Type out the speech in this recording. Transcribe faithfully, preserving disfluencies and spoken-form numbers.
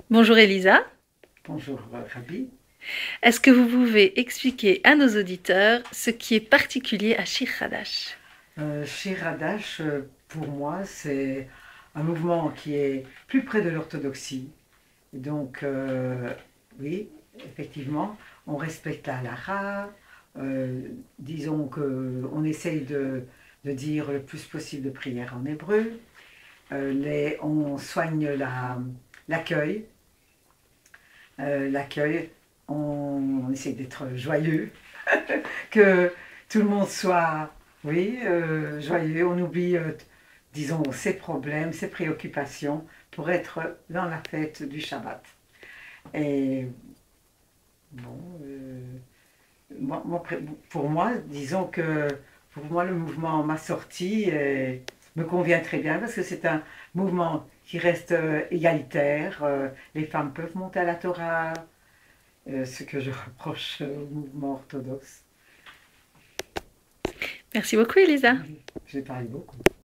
Bonjour Elisa, Bonjour Rabi. est-ce que vous pouvez expliquer à nos auditeurs ce qui est particulier à Shir Hadash? Euh, Shir Hadash, euh, pour moi, c'est un mouvement qui est plus près de l'orthodoxie. Donc, euh, oui, effectivement, on respecte la halakha. Euh, disons qu'on essaye de, de dire le plus possible de prières en hébreu. Euh, les- on soigne la- l'accueil. Euh, l'accueil, on, on essaye d'être joyeux. Que tout le monde soit, oui, euh, joyeux. On oublie, euh, disons, ses problèmes, ses préoccupations pour être dans la fête du Shabbat. Et bon, euh, moi- moi, pour moi, disons que pour moi, le mouvement m'a sorti et me convient très bien parce que c'est un mouvement qui reste euh, égalitaire. Euh, les femmes peuvent monter à la Torah, euh, ce que je reproche au mouvement orthodoxe. Merci beaucoup Elisa. J'ai parlé beaucoup.